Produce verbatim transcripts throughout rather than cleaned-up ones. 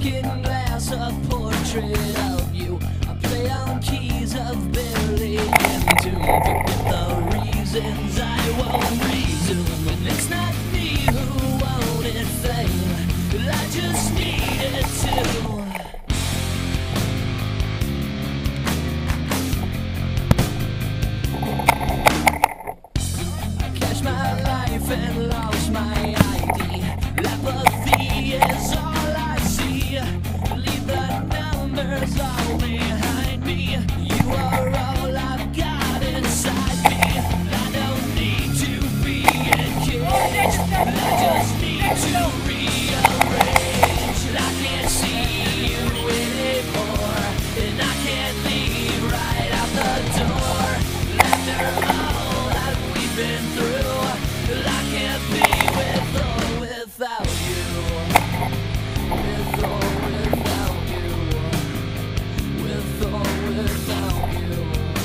broken glass, a portrait of you. I play on keys of barely in tune. Forget the reasons I won't resume. And it's not me who wanted fame, I just needed to. My life and lost my I D. Apathy is all I see. Leave the numbers all behind me. You are all I've got inside me. I don't need to be engaged, I just need to rearrange. I can't see you anymore, and I can't leave right out the door. After all that we've been through, I can't be with or without you. With or without you. With or without you.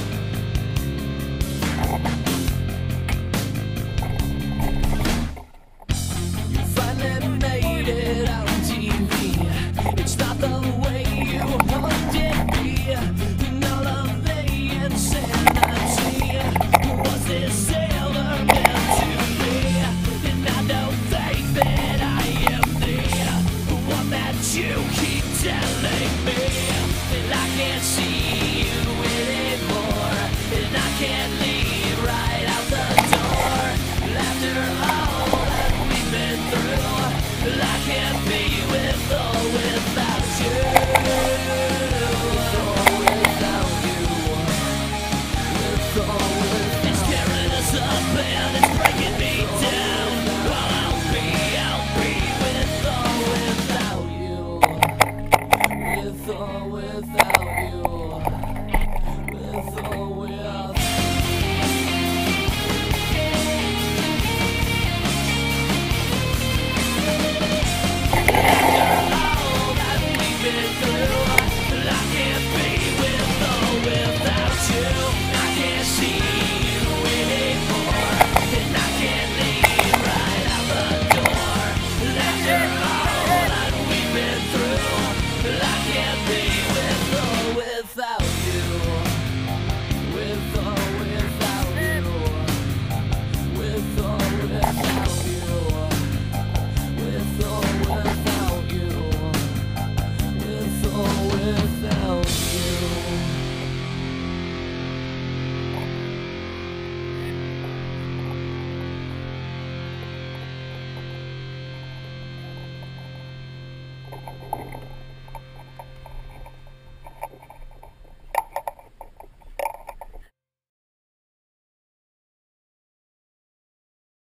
You finally made it on T V. It's not the way you hoped it'd be. And all of the insanity was this ever meant to be? And I don't think that I am the one that you keep telling me. And I can't see you anymore, and I can't leave right out the door. After all that we've been through, I can't be with or without you. With or without you. With or without you. It's tearing us up and it's breaking me down. Well, I'll be, I'll be with or without you. With or without you. With or without you. All that we've been through, I can't be with or without you. I can't see you anymore, and I can't leave right out the door. After all that we've been through, I can't be with or without you. With or without you. With or without you. With or without you. With or without you.